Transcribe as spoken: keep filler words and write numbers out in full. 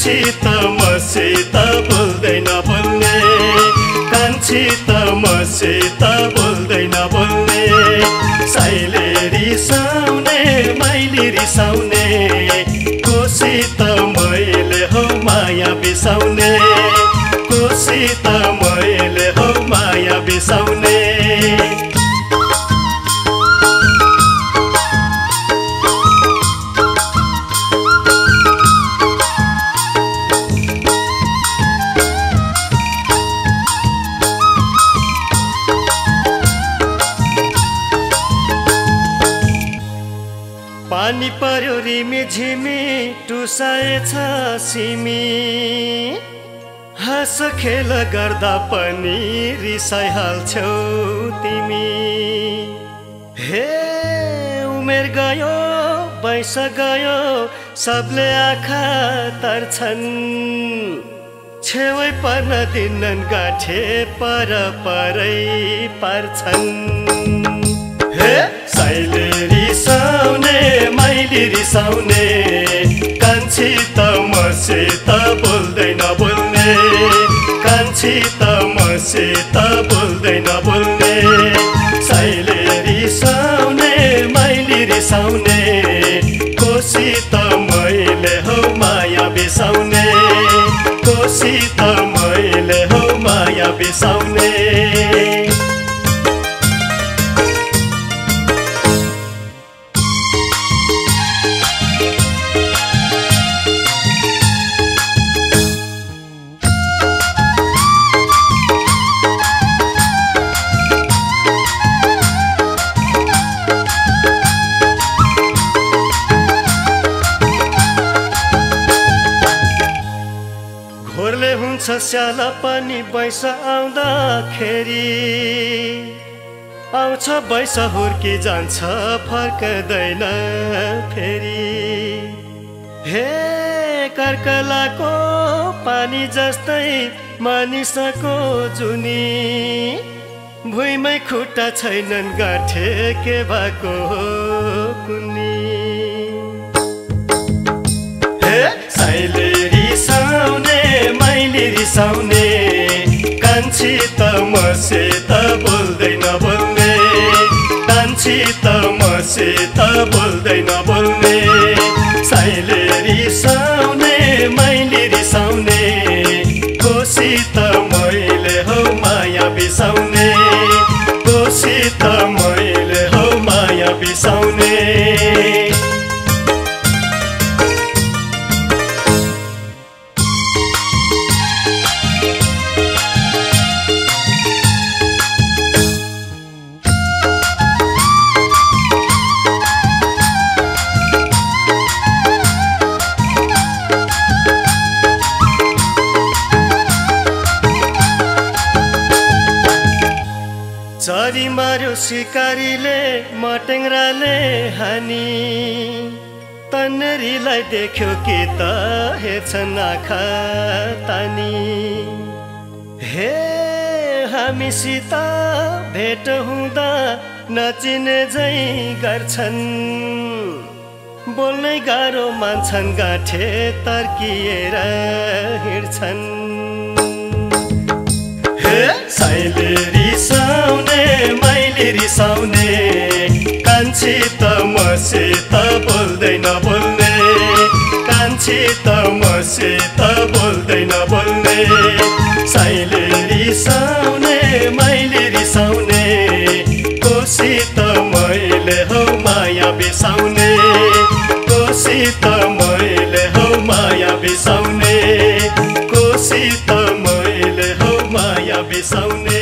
कान्छी त मसित बोल्दैन बोल्ने कान्छी त मसित बोल्दैन बोल्ने साइले रिसाउने माइली रिसाउने कोसित मैले हो माया बिसाउने कोसित मैले हो माया बिसाउने पानी पर्यो रिमी झिमी टुसाएछ सिमी हाँस खेल गर्दा पनि रिसाइहाल्छौ तिमी हे उमेर गयो वयस गयो सबले आँखा तर्छन् छेउै पर्न दिनन् गाठे पर परै पार्छन् हे साइले रिसाउने माइली रिसाउने कान्छी त मसित बोल्दैन बोल्ने कान्छी त मसित बोल्दैन बोल्ने साइले रिसाउने माइली रिसाउने कोसित मैले हो माया बिसाउने कोसित मैले हो माया बिसाउने घोरले हुन्छ स्याला पनि वैस आउँदाखेरि आउँछ वैस हुर्की जान्छ फर्कदैन फेरि हे कर्कलाको पानी जस्तै मानिसको जुनी भुइँमै खुट्टा छैनन् गाठे के भएको कुनी हे साइले रिसाउने माइली रिसाउने कान्छी त मसित बोल्दैन बोल्ने कान्छी त मसित बोल्दैन बोल्ने साइले रिसाउने माइली रिसाउने कोसित मैले हो माया बिसाउने कोसित मैले हो माया बिसाउने चरी मार्यो सिकारीले मटेङ्राले हानी तन्नेरीलाई देख्यो कि त हेर्छन् आँखा तानी हे हामीसित भेट हुँदा नचिने झै गर्छन् बोल्नै गाह्रो मान्छन् गाठे तर्किएर हिँड्छन् हे साइले रिसाउने माइली रिसाउने कान्छी त मसित बोल्दैन बोल्ने कान्छी त मसित बोल्दैन बोल्ने साइले रिसाउने माइली रिसाउने कोसित मैले हो माया बिसाउने कोसित मैले हो माया बिसाउने कोसित मैले हो माया बिसाउने